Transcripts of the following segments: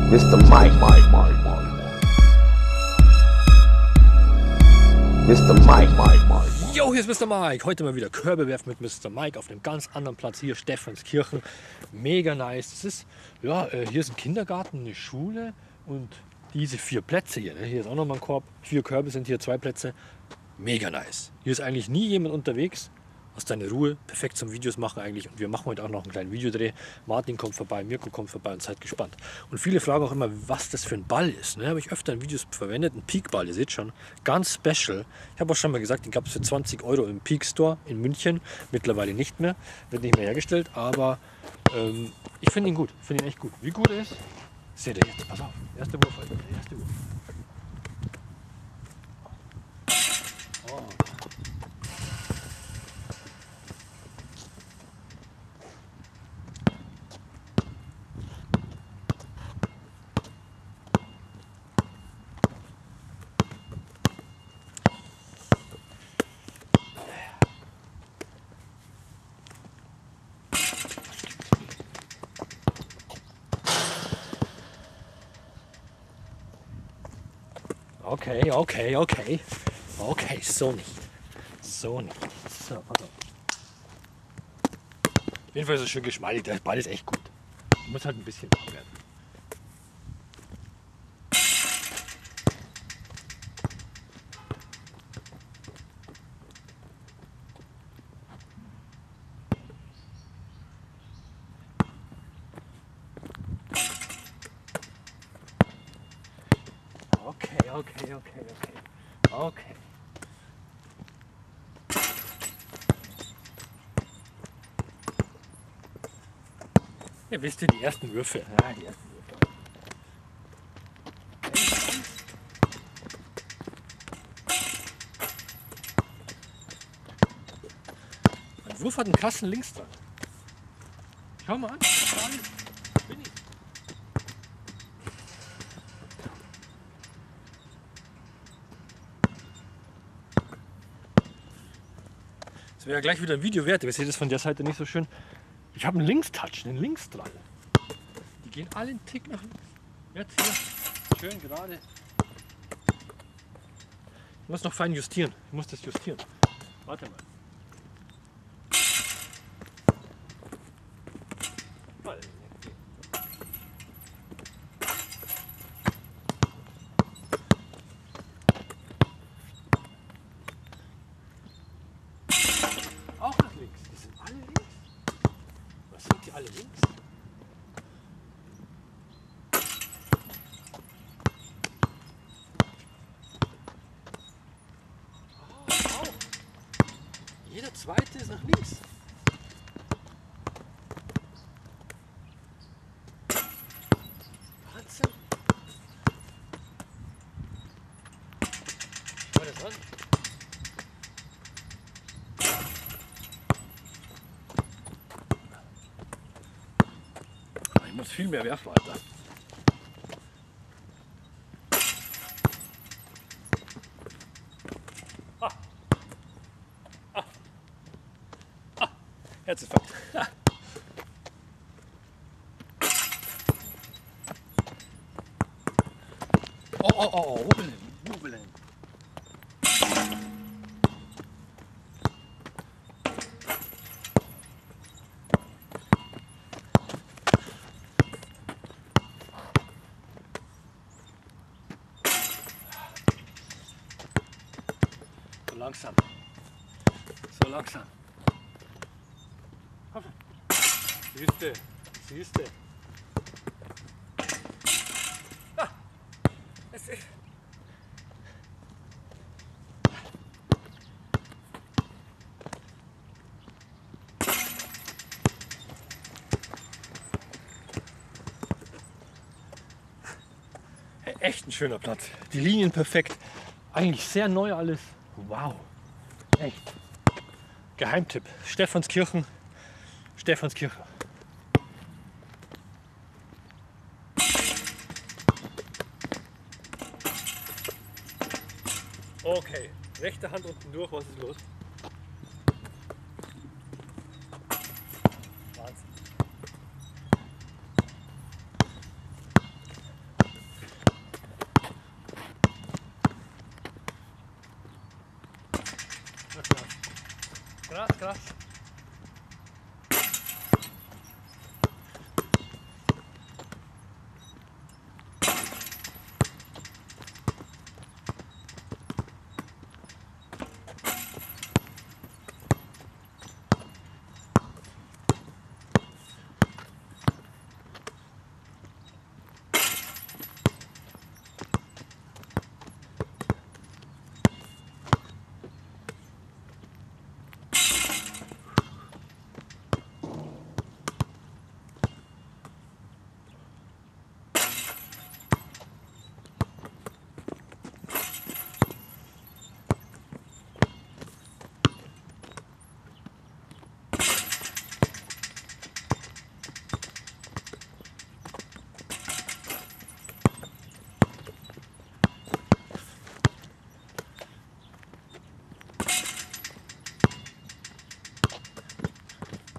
Mr. Mike. Mr. Mike. Jo, hier ist Mr. Mike. Heute mal wieder Körbe werfen mit Mr. Mike auf einem ganz anderen Platz hier, Stephanskirchen. Mega nice. Das ist, ja, hier ist ein Kindergarten, eine Schule und diese 4 Plätze hier. Ne? Hier ist auch nochmal ein Korb. 4 Körbe sind hier, 2 Plätze. Mega nice. Hier ist eigentlich nie jemand unterwegs. Hast deine Ruhe, perfekt zum Videos machen eigentlich. Und wir machen heute auch noch einen kleinen Videodreh. Martin kommt vorbei, Mirko kommt vorbei und seid gespannt. Und viele fragen auch immer, was das für ein Ball ist. Ne? Habe ich öfter in Videos verwendet. Ein Peak-Ball, ihr seht schon. Ganz special. Ich habe auch schon mal gesagt, den gab es für 20 € im Peak Store in München. Mittlerweile nicht mehr. Wird nicht mehr hergestellt. Aber ich finde ihn gut. Finde ihn echt gut. Wie gut er ist, seht ihr jetzt. Pass auf. Erste Wurf, Alter. Der erste Wurf. Oh. Okay, so nicht. So nicht. So, pass auf. Auf jeden Fall ist es schön geschmeidig, der Ball ist echt gut. Muss halt ein bisschen warm werden. Okay. Ja, wisst ihr, die ersten Würfe. Ja, die ersten Würfe. Mein Wurf hat einen Kasten links dran. Schau mal an. Bin ich. Das wäre ja gleich wieder ein Video wert. Ihr seht das von der Seite nicht so schön. Ich habe einen Linkstouch, einen Linksdrall. Die gehen alle einen Tick nach links. Jetzt hier, schön gerade. Ich muss noch fein justieren. Ich muss das justieren. Warte mal. Auch nach links. Die sind alle links. Was sind die alle links? Oh. Jeder zweite ist nach links. Wahnsinn. Schau dir das an. Ich muss viel mehr werfen, Alter. Herzinfarkt. Oh, wobbeln. So langsam. Komm schon. Siehste. Ah, es ist. Echt ein schöner Platz. Die Linien perfekt. Eigentlich sehr neu alles. Wow. Echt. Geheimtipp. Stephanskirchen. Okay. Rechte Hand unten durch. Was ist los? Wahnsinn.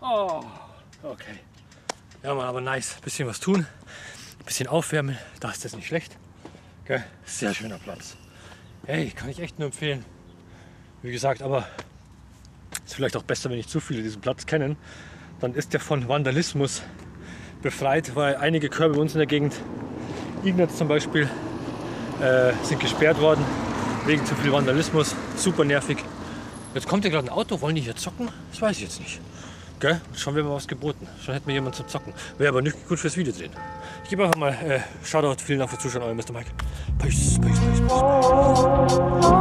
Oh, okay. Ja, Mann, aber nice. Bisschen was tun, bisschen aufwärmen, das ist nicht schlecht. Gell? Sehr schöner Platz. Hey, kann ich echt nur empfehlen. Wie gesagt, aber ist vielleicht auch besser, wenn nicht zu viele diesen Platz kennen. Dann ist der von Vandalismus befreit, weil einige Körbe bei uns in der Gegend, Ignaz zum Beispiel, sind gesperrt worden wegen zu viel Vandalismus. Super nervig. Jetzt kommt hier gerade ein Auto, wollen die hier zocken? Das weiß ich jetzt nicht. Gell? Schon wäre mal was geboten. Schon hätten wir jemanden zum Zocken. Wäre aber nicht gut fürs Video drehen. Ich gebe einfach mal Shoutout. Vielen Dank fürs Zuschauen, euer Mr. Mike. Peace, peace, peace, peace.